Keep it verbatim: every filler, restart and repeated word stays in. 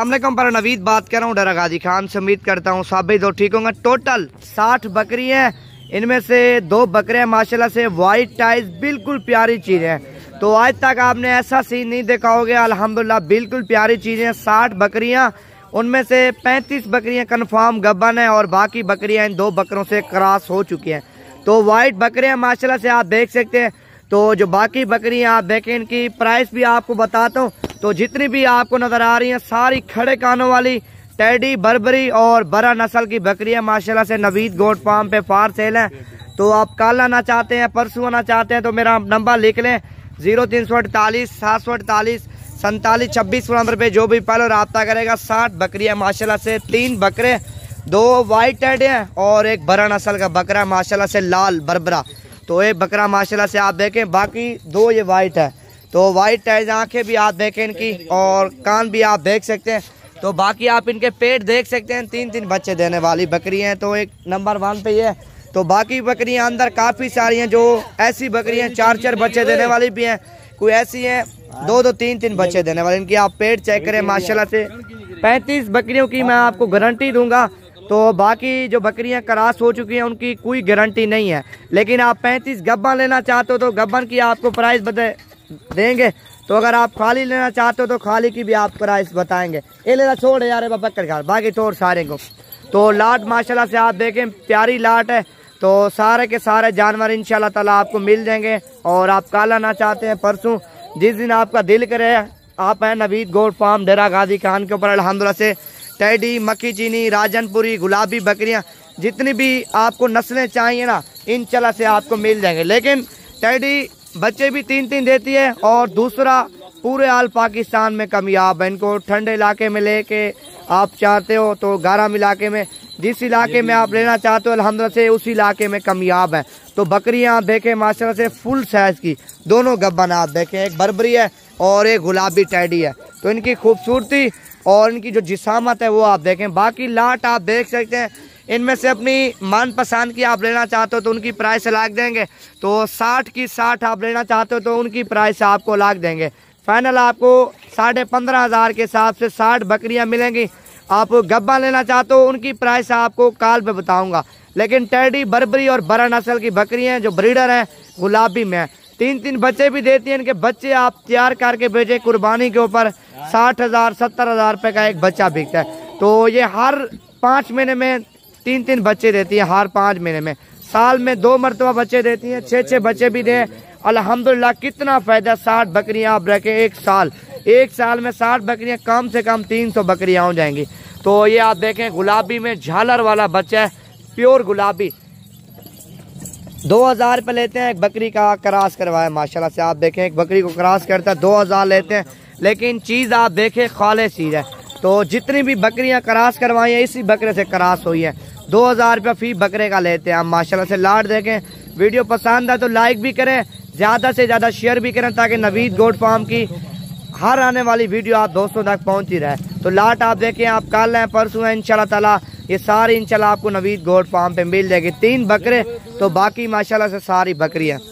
अस्सलामुअलैकुम, पर नवीद बात कर रहा हूँ डरा गाजी खान से। उम्मीद करता हूँ सब भी दो ठीक होंगे। टोटल साठ बकरी हैं, इनमें से दो बकरियां माशाल्लाह से वाइट टाइज बिल्कुल प्यारी चीज़ है। तो आज तक आपने ऐसा सीन नहीं देखा होगा। अल्हम्दुलिल्लाह बिल्कुल प्यारी चीज़ें। साठ बकरियां, उनमें से पैंतीस बकरियां कन्फर्म गब्बन है और बाकी बकरियां इन दो बकरों से क्रॉस हो चुकी हैं। तो वाइट बकरियां माशाल्लाह से आप देख सकते हैं। तो जो बाकी बकरियां आप देखें, इनकी प्राइस भी आपको बताता हूँ। तो जितनी भी आपको नजर आ रही हैं सारी खड़े कानों वाली टेडी, बर्बरी और बरा नस्ल की बकरियां माशाल्लाह से नवीद गोट फार्म पे फार सेल हैं। तो आप कल आना चाहते हैं, परसों आना चाहते हैं तो मेरा नंबर लिख लें, जीरो तीन सौ अड़तालीस सात सौ अड़तालीस सैंतालीस छब्बीस नंबर पे जो भी पहले रब्ता करेगा। साठ बकरियां माशाल्लाह से, तीन बकरे, दो वाइट टेड हैं और एक बरा नस्ल का बकरा माशाल्लाह से लाल बरबरा। तो एक बकरा माशाल्लाह से आप देखें, बाकी दो ये वाइट है। तो वाइट टाइज आंखें भी आप देखें इनकी और कान भी आप देख सकते हैं। तो बाकी आप इनके पेट देख सकते हैं, तीन तीन बच्चे देने वाली बकरी हैं। तो एक नंबर वन पे ये है। तो बाकी बकरियां अंदर काफ़ी सारी हैं, जो ऐसी बकरियां चार चार बच्चे देने वाली भी हैं, कोई ऐसी हैं दो दो तीन तीन बच्चे देने वाली। इनकी आप पेट चेक करें माशाल्लाह से। पैंतीस बकरियों की मैं आपको गारंटी दूंगा। तो बाकी जो बकरियां क्रॉस हो चुकी हैं उनकी कोई गारंटी नहीं है। लेकिन आप पैंतीस गब्बन लेना चाहते हो तो गब्बन की आपको प्राइस बता देंगे। तो अगर आप खाली लेना चाहते हो तो खाली की भी आप प्राइस बताएंगे। ये लेना छोड़ यार बकर घर, बाकी छोड़ सारे को। तो लाट माशाल्लाह से आप देखें प्यारी लाट है। तो सारे के सारे जानवर इंशाल्लाह ताला आपको मिल जाएंगे। और आप कल आना चाहते हैं, परसों, जिस दिन आपका दिल करे। आप हैं नवीद गोट फार्म डेरा गाजी खान के ऊपर। अल्हम्दुलिल्लाह से टेडी, मक्की चीनी, राजनपुरी, गुलाबी बकरियां जितनी भी आपको नस्लें चाहिए ना, इंशाल्लाह से आपको मिल जाएंगे। लेकिन टेडी बच्चे भी तीन तीन देती है और दूसरा पूरे आल पाकिस्तान में कामयाब है। इनको ठंडे इलाके में लेके आप चाहते हो तो गर्म इलाके में, जिस इलाके में आप लेना चाहते हो अल्हम्दुलिल्लाह से उस इलाके में कामयाब है। तो बकरियां आप देखें माशाल्लाह से फुल साइज की, दोनों गब्बन आप देखें, एक बर्बरी है और एक गुलाबी टेडी है। तो इनकी खूबसूरती और इनकी जो जिसामत है वो आप देखें। बाकी लाट आप देख सकते हैं, इनमें से अपनी मनपसंद की आप लेना चाहते हो तो उनकी प्राइस अलग देंगे। तो साठ की साठ आप लेना चाहते हो तो उनकी प्राइस आपको अलग देंगे। फाइनल आपको साढ़े पंद्रह हज़ार के हिसाब से साठ बकरियां मिलेंगी। आप गब्बा लेना चाहते हो उनकी प्राइस आपको कॉल पे बताऊंगा। लेकिन टेडी, बर्बरी और बरा नस्ल की बकरियां जो ब्रीडर हैं गुलाबी में, तीन तीन बच्चे भी देती हैं। इनके बच्चे आप तैयार करके भेजे कुर्बानी के ऊपर, साठ हज़ार सत्तर हज़ार रुपये का एक बच्चा बिकता है। तो ये हर पाँच महीने में तीन तीन बच्चे देती है, हर पाँच महीने में। साल में दो मरतबा बच्चे देती हैं, छः छः बच्चे भी दें। अल्हम्दुलिल्लाह कितना फ़ायदा। साठ बकरियां आप रखें एक साल, एक साल में साठ बकरियां कम से कम तीन सौ बकरियां हो जाएंगी। तो ये आप देखें गुलाबी में झालर वाला बच्चा है, प्योर गुलाबी। दो हज़ार रुपये लेते हैं एक बकरी का क्रॉस करवाया माशाल्लाह से। आप देखें एक बकरी को क्रॉस करता है दो हज़ार लेते हैं। लेकिन चीज़ आप देखें खालिस चीज़ है। तो जितनी भी बकरियां क्रॉस करवाई हैं इसी बकरे से क्रॉस हुई हैं। दो हज़ार रुपया फी बकरे का लेते हैं हम माशाल्लाह से। लाट देखें, वीडियो पसंद है तो लाइक भी करें, ज़्यादा से ज़्यादा शेयर भी करें ताकि नवीद गोट फार्म की हर आने वाली वीडियो आप दोस्तों तक पहुंची रहे। तो लाट आप देखें, आप कल हैं परसों हैं इंशाल्लाह ताला ये सारी इंशाल्लाह आपको नवीद गोट फार्म पे मिल जाएगी। तीन बकरे तो बाकी माशाल्लाह से सारी बकरियाँ।